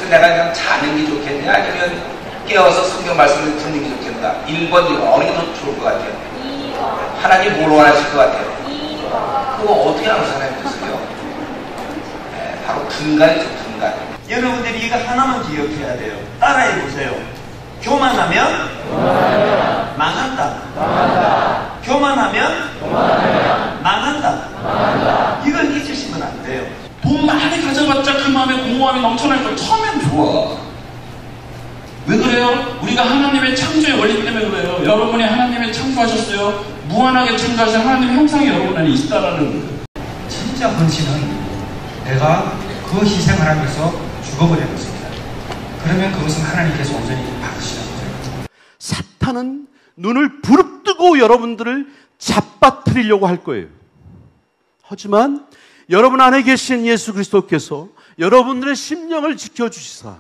내가 그냥 자는 게 좋겠냐 아니면 깨어서 성경 말씀을 듣는 게 좋겠나? 1번 어느 게 더 좋을 것 같아요? 2번. 하나님 뭘 원하실 것 같아요? 2번. 그거 어떻게 하는 사람이 됐어요? 네, 바로 분간이죠, 분간. 여러분들이 이거 하나만 기억해야 돼요. 따라해 보세요. 교만하면 망한다. 교만하면 망한다. 이걸 잊으시면 안 돼요. 돈 많이 가져봤자 그 마음에 공허함이 넘쳐날 걸 처음엔 좋아. 왜 그래요? 우리가 하나님의 창조의 원리 때문에 그래요. 여러분이 하나님의 창조하셨어요. 무한하게 창조하신 하나님의 형상이 여러분 안에 있다라는 거예요. 진짜 헌신은 내가 그 희생을 하면서 죽어버리는 것입니다. 그러면 그것은 하나님께서 온전히 받으시는 거예요. 사탄은 눈을 부릅뜨고 여러분들을 잡아뜨리려고 할 거예요. 하지만 여러분 안에 계신 예수 그리스도께서 여러분들의 심령을 지켜주시사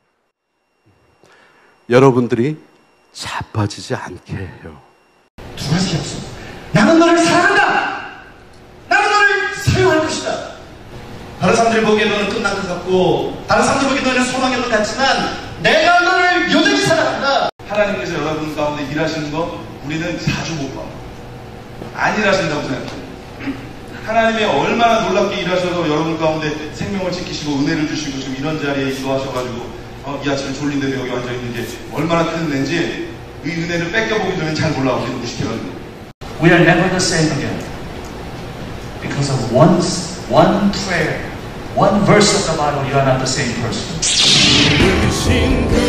여러분들이 자빠지지 않게 해요. 두 가지 약속. 나는 너를 사랑한다. 나는 너를 사용할 것이다. 다른 사람들 보기에 너는 끝난 것 같고 다른 사람들 보기에 너는 소망이 없는 것 같지만 내가 너를 여전히 사랑한다. 하나님께서 여러분 가운데 일하시는 거 우리는 자주 못 봐. 안 일하신다고 생각해요. 하나님이 얼마나 놀랍게 일하셔서 여러분 가운데 생명을 지키시고 은혜를 주시고 지금 이런 자리에 인도하셔가지고 이 아침에 졸린데도 여기 앉아있는 게 얼마나 큰 은혜인지 이 은혜를 뺏겨보기 전에 잘 몰라. 우리 무식해가지고. We are never the same again because of one prayer, one verse of the Bible. You are not the same person.